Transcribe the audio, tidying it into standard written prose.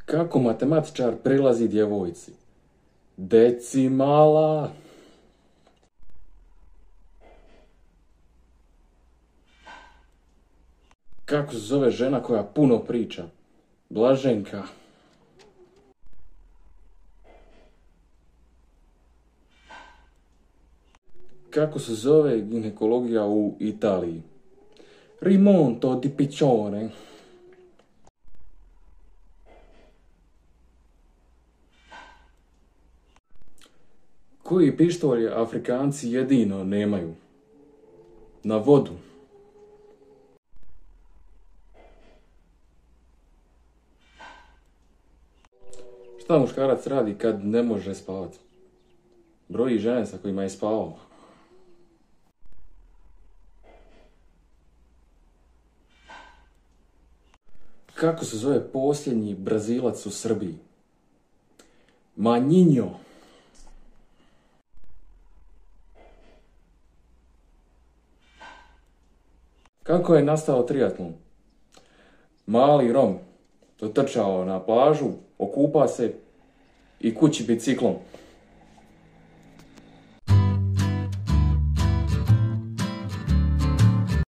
Kako matematičar prilazi djevojci? Decimala. Kako se zove žena koja puno priča? Blaženka. Kako se zove ginekologija u Italiji? Rimonto di piccione. Koji pištolj Afrikanci jedino nemaju? Na vodu. Šta muškarac radi kad ne može spavati? Broji žene sa kojima je spavao. Kako se zove posljednji Brazilac u Srbiji? Manjinjo. Kako je nastao triatlon? Mali Rom dotrčao na plažu, okupa se i kući biciklom.